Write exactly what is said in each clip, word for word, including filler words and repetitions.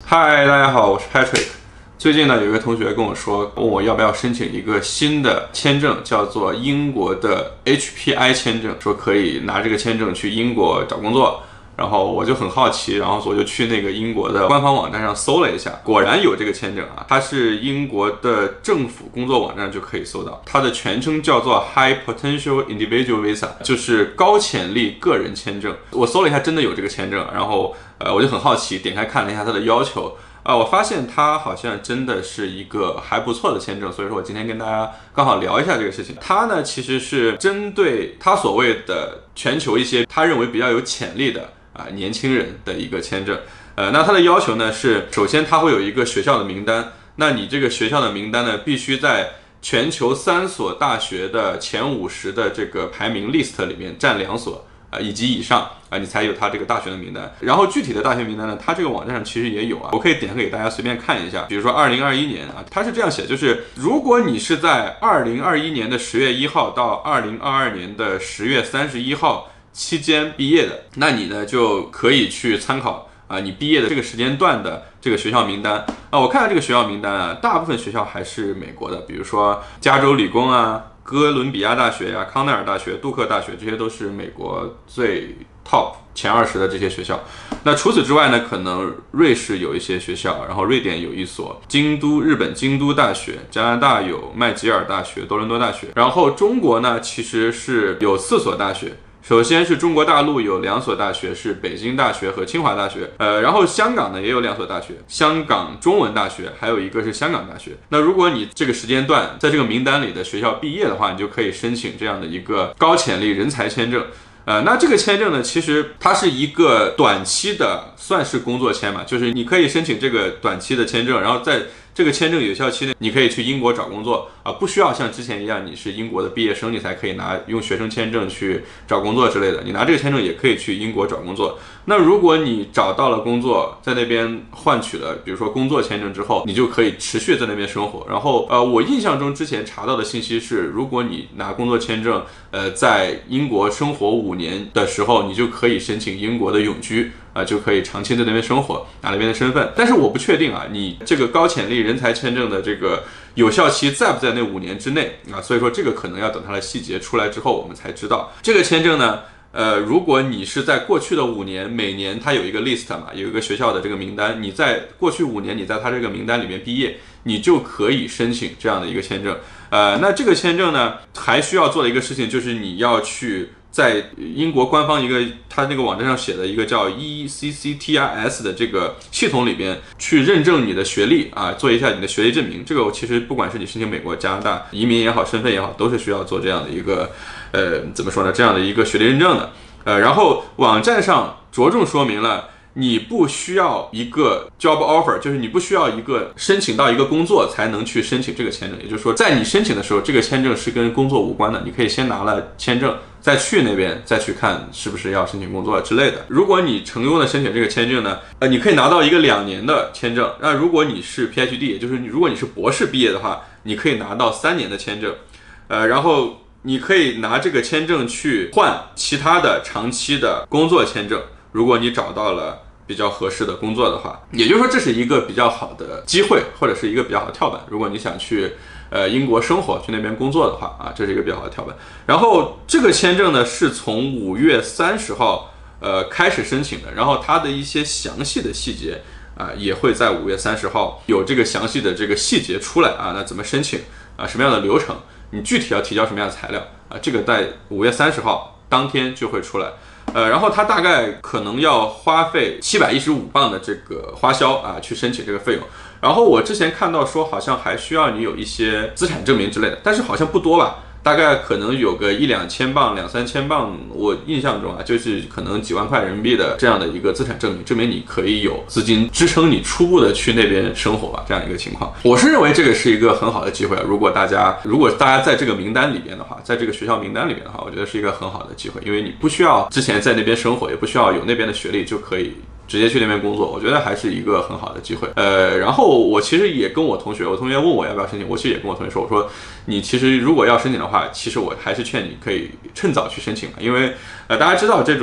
嗨，大家好，我是 Patrick。最近呢，有一个同学跟我说，问我要不要申请一个新的签证，叫做英国的 H P I 签证，说可以拿这个签证去英国找工作。然后我就很好奇，然后我就去那个英国的官方网站上搜了一下，果然有这个签证啊，它是英国的政府工作网站就可以搜到，它的全称叫做 High Potential Individual Visa， 就是高潜力个人签证。我搜了一下，真的有这个签证，然后呃我就很好奇，点开看了一下它的要求。啊、呃，我发现它好像真的是一个还不错的签证，所以说我今天跟大家刚好聊一下这个事情。它呢其实是针对它所谓的全球一些他认为比较有潜力的啊年轻人的一个签证。呃，那它的要求呢是，首先它会有一个学校的名单，那你这个学校的名单呢必须在全球三所大学的前五十的这个排名 list 里面占两所。啊，以及以上啊，你才有他这个大学的名单。然后具体的大学名单呢，它这个网站上其实也有啊，我可以点开给大家随便看一下。比如说二零二一年啊，它是这样写，就是如果你是在二零二一年的十月一号到二零二二年的十月三十一号期间毕业的，那你呢就可以去参考啊，你毕业的这个时间段的这个学校名单啊。我看看这个学校名单啊，大部分学校还是美国的，比如说加州理工啊。哥伦比亚大学呀、康奈尔大学、杜克大学，这些都是美国最 top 前二十的这些学校。那除此之外呢，可能瑞士有一些学校，然后瑞典有一所，京都日本京都大学，加拿大有麦吉尔大学、多伦多大学，然后中国呢其实是有四所大学。首先是中国大陆有两所大学，是北京大学和清华大学，呃，然后香港呢也有两所大学，香港中文大学，还有一个是香港大学。那如果你这个时间段在这个名单里的学校毕业的话，你就可以申请这样的一个高潜力人才签证。呃，那这个签证呢，其实它是一个短期的，算是工作签嘛，就是你可以申请这个短期的签证，然后在这个签证有效期内，你可以去英国找工作啊、呃，不需要像之前一样，你是英国的毕业生，你才可以拿用学生签证去找工作之类的。你拿这个签证也可以去英国找工作。那如果你找到了工作，在那边换取了，比如说工作签证之后，你就可以持续在那边生活。然后，呃，我印象中之前查到的信息是，如果你拿工作签证，呃，在英国生活五年的时候，你就可以申请英国的永居。啊，就可以长期在那边生活，拿那边的身份。但是我不确定啊，你这个高潜力人才签证的这个有效期在不在那五年之内啊？所以说这个可能要等它的细节出来之后，我们才知道。这个签证呢，呃，如果你是在过去的五年，每年它有一个 list 嘛，有一个学校的这个名单，你在过去五年你在它这个名单里面毕业，你就可以申请这样的一个签证。呃，那这个签证呢，还需要做的一个事情就是你要去。在英国官方一个他那个网站上写的一个叫 E C C T I S 的这个系统里边去认证你的学历啊，做一下你的学历证明。这个其实不管是你申请美国、加拿大移民也好，身份也好，都是需要做这样的一个呃怎么说呢？这样的一个学历认证的。呃，然后网站上着重说明了。你不需要一个 job offer， 就是你不需要一个申请到一个工作才能去申请这个签证。也就是说，在你申请的时候，这个签证是跟工作无关的，你可以先拿了签证，再去那边再去看是不是要申请工作之类的。如果你成功的申请这个签证呢，呃，你可以拿到一个两年的签证。那如果你是 P H D， 也就是你如果你是博士毕业的话，你可以拿到三年的签证。呃，然后你可以拿这个签证去换其他的长期的工作签证。如果你找到了比较合适的工作的话，也就是说这是一个比较好的机会，或者是一个比较好的跳板。如果你想去呃英国生活，去那边工作的话啊，这是一个比较好的跳板。然后这个签证呢是从五月三十号呃开始申请的，然后它的一些详细的细节啊也会在五月三十号有这个详细的这个细节出来啊。那怎么申请啊？什么样的流程？你具体要提交什么样的材料啊？这个在五月三十号当天就会出来。呃，然后它大概可能要花费七百一十五磅的这个花销啊，去申请这个费用。然后我之前看到说，好像还需要你有一些资产证明之类的，但是好像不多吧。大概可能有个一两千磅、两三千磅，我印象中啊，就是可能几万块人民币的这样的一个资产证明，证明你可以有资金支撑你初步的去那边生活吧，这样一个情况。我是认为这个是一个很好的机会，如果大家如果大家在这个名单里边的话，在这个学校名单里边的话，我觉得是一个很好的机会，因为你不需要之前在那边生活，也不需要有那边的学历，就可以直接去那边工作，我觉得还是一个很好的机会。呃，然后我其实也跟我同学，我同学问我要不要申请，我其实也跟我同学说，我说你其实如果要申请的话，其实我还是劝你可以趁早去申请，因为呃大家知道这种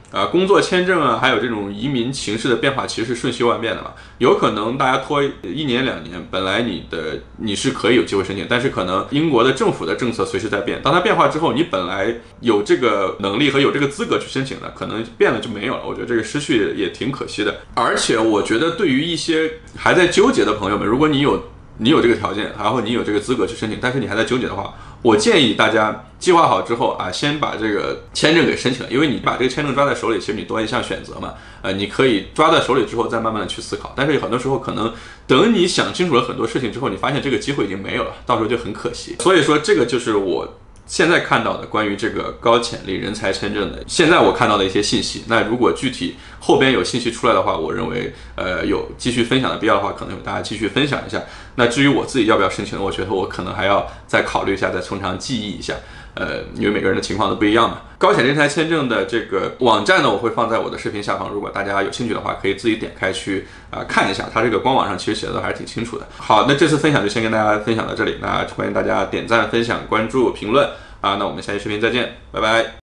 啊、呃，工作签证啊，还有这种移民形势的变化，其实是瞬息万变的嘛。有可能大家拖一年两年，本来你的你是可以有机会申请，但是可能英国的政府的政策随时在变，当它变化之后，你本来有这个能力和有这个资格去申请的，可能变了就没有了。我觉得这个失去也挺可惜的。而且我觉得对于一些还在纠结的朋友们，如果你有你有这个条件，然后你有这个资格去申请，但是你还在纠结的话，我建议大家计划好之后啊，先把这个签证给申请了，因为你把这个签证抓在手里，其实你多一项选择嘛。呃，你可以抓在手里之后再慢慢的去思考，但是很多时候可能等你想清楚了很多事情之后，你发现这个机会已经没有了，到时候就很可惜。所以说这个就是我现在看到的关于这个高潜力人才签证的，现在我看到的一些信息。那如果具体后边有信息出来的话，我认为呃有继续分享的必要的话，可能有大家继续分享一下。那至于我自己要不要申请，我觉得我可能还要再考虑一下，再从长计议一下。呃，因为每个人的情况都不一样嘛。高潜人才签证的这个网站呢，我会放在我的视频下方，如果大家有兴趣的话，可以自己点开去啊、呃、看一下，它这个官网上其实写的都还是挺清楚的。好，那这次分享就先跟大家分享到这里，那欢迎大家点赞、分享、关注、评论啊，那我们下期视频再见，拜拜。